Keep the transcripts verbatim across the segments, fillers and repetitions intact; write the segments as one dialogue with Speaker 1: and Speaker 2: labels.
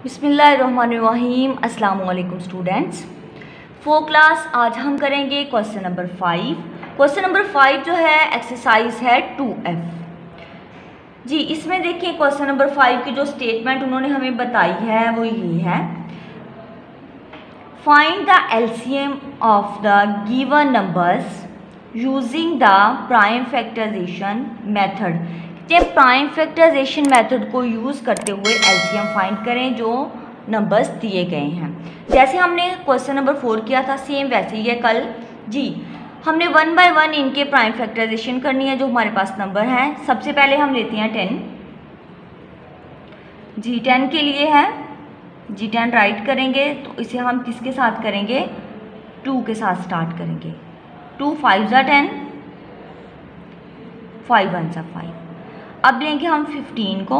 Speaker 1: बिस्मिल्लाहिर्रहमानिर्रहीम। अस्सलाम वालेकुम स्टूडेंट्स। फोर क्लास आज हम करेंगे question number five. Question number five जो है एक्सरसाइज है टू एफ जी। इसमें देखिए क्वेश्चन नंबर फाइव की जो स्टेटमेंट उन्होंने हमें बताई है वो ये है, find the LCM of the given numbers using the prime factorisation method. जब प्राइम फैक्टराइजेशन मेथड को यूज़ करते हुए एलसीएम फाइंड करें जो नंबर्स दिए गए हैं। जैसे हमने क्वेश्चन नंबर फोर किया था सेम वैसे ही है कल जी। हमने वन बाय वन इनके प्राइम फैक्टराइजेशन करनी है जो हमारे पास नंबर हैं। सबसे पहले हम लेते हैं टेन जी। टेन के लिए है जी, टेन राइट करेंगे तो इसे हम किसके साथ करेंगे, टू के साथ स्टार्ट करेंगे। टू फाइव ज़ा टेन, फाइव वन ज़ा फाइव। अब लेंगे हम फिफ्टीन को।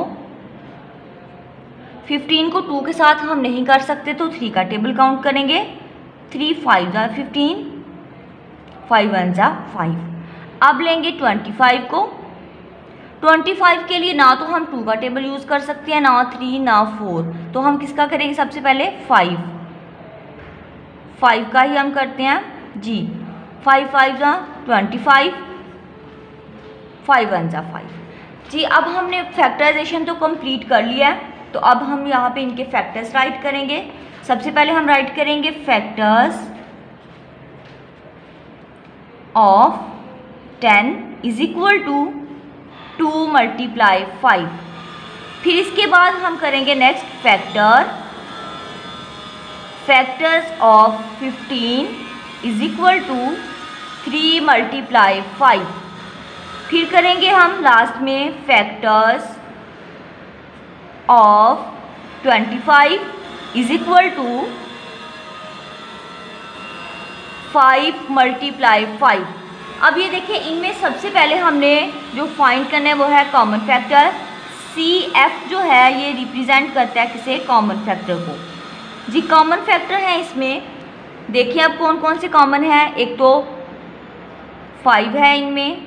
Speaker 1: फिफ्टीन को टू के साथ हम नहीं कर सकते तो थ्री का टेबल काउंट करेंगे। थ्री फाइव ज़ा फिफ्टीन, फाइव वन ज़ा फाइव। अब लेंगे ट्वेंटी फाइव को। ट्वेंटी फाइव के लिए ना तो हम टू का टेबल यूज़ कर सकते हैं, ना थ्री ना फोर, तो हम किसका करेंगे सबसे पहले फाइव। फाइव का ही हम करते हैं जी। फाइव फाइव ज़ा ट्वेंटी फाइव, फाइव वन ज़ा फाइव जी। अब हमने फैक्टराइजेशन तो कंप्लीट कर लिया है, तो अब हम यहाँ पे इनके फैक्टर्स राइट करेंगे। सबसे पहले हम राइट करेंगे factors of ten is equal to two multiply five. फिर इसके बाद हम करेंगे next factor factors of fifteen is equal to three multiply five. फिर करेंगे हम लास्ट में factors of twenty five is equal to five multiply five. अब ये देखिए इनमें सबसे पहले हमने जो फाइंड करना है वो है कॉमन फैक्टर। सी एफ जो है ये रिप्रेजेंट करता है किसे, कॉमन फैक्टर को जी। कॉमन फैक्टर है इसमें देखिए अब कौन कौन से कॉमन है। एक तो फाइव है इनमें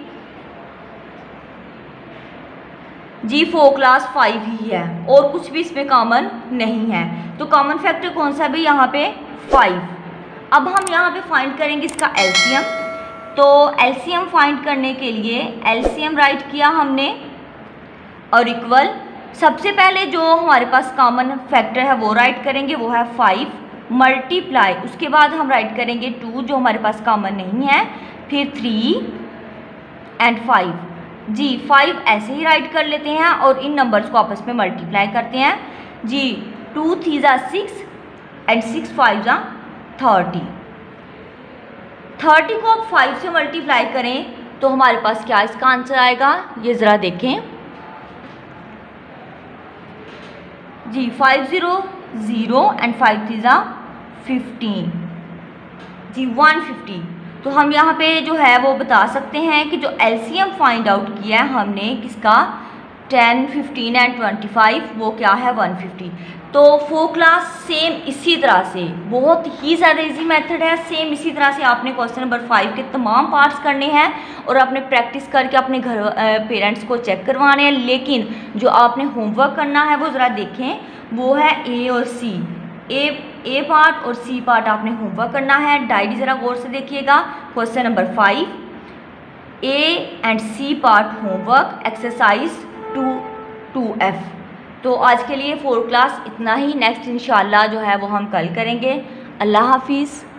Speaker 1: जी, फोर क्लास फाइव ही है और कुछ भी इसमें कॉमन नहीं है, तो कॉमन फैक्टर कौन सा भी यहाँ पे फाइव। अब हम यहाँ पे फाइंड करेंगे इसका एलसीएम। तो एलसीएम फाइंड करने के लिए एलसीएम राइट किया हमने और इक्वल। सबसे पहले जो हमारे पास कॉमन फैक्टर है वो राइट करेंगे, वो है फाइव मल्टीप्लाई, उसके बाद हम राइट करेंगे टू जो हमारे पास कॉमन नहीं है, फिर थ्री एंड फाइव जी। फाइव ऐसे ही राइट कर लेते हैं और इन नंबर्स को आपस में मल्टीप्लाई करते हैं जी। टू थ्री ज़ा सिक्स एंड सिक्स फाइव ज़ा थर्टी। थर्टी को आप फाइव से मल्टीप्लाई करें तो हमारे पास क्या इसका आंसर आएगा, ये ज़रा देखें जी। Five zero zero and five three ज़ा फिफ्टीन जी, वन फिफ्टी। तो हम यहाँ पे जो है वो बता सकते हैं कि जो एलसीएम फाइंड आउट किया है हमने किसका, ten fifteen and twenty five, वो क्या है वन फिफ्टी। तो फोर क्लास सेम इसी तरह से बहुत ही ज़्यादा इजी मेथड है। सेम इसी तरह से आपने क्वेश्चन नंबर फाइव के तमाम पार्ट्स करने हैं और आपने प्रैक्टिस करके अपने घर पेरेंट्स को चेक करवाने हैं। लेकिन जो आपने होमवर्क करना है वो ज़रा देखें, वो है ए और सी। ए ए पार्ट और सी पार्ट आपने होमवर्क करना है। डायरी ज़रा गौर से देखिएगा। Question number five A and C part homework exercise two two F. तो आज के लिए फोर क्लास इतना ही। नेक्स्ट इंशाल्लाह जो है वो हम कल करेंगे। अल्लाह हाफिज़।